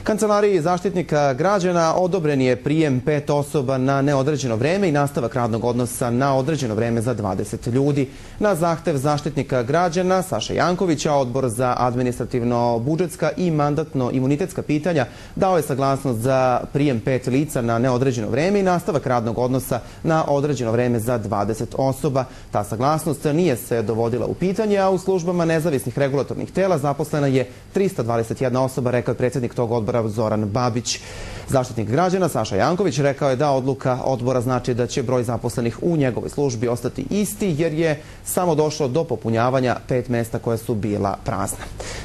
Kancelariji Zaštitnika građana odobren je prijem 5 osoba na neodređeno vreme i nastavak radnog odnosa na određeno vreme za 20 ljudi. Na zahtev Zaštitnika građana Saše Jankovića, Odbor za administrativno-budžetska i mandatno-imunitetska pitanja dao je saglasnost za prijem 5 lica na neodređeno vreme i nastavak radnog odnosa na određeno vreme za 20 osoba. Ta saglasnost nije se dovodila u pitanje, a u službama nezavisnih regulatornih tela zaposlena je 321 osoba, rekao je predsjednik tog odbora Zoran Babić. Zaštitnik građana Saša Janković rekao je da odluka odbora znači da će broj zaposlenih u njegovoj službi ostati isti, jer je samo došlo do popunjavanja 5 mesta koja su bila prazna.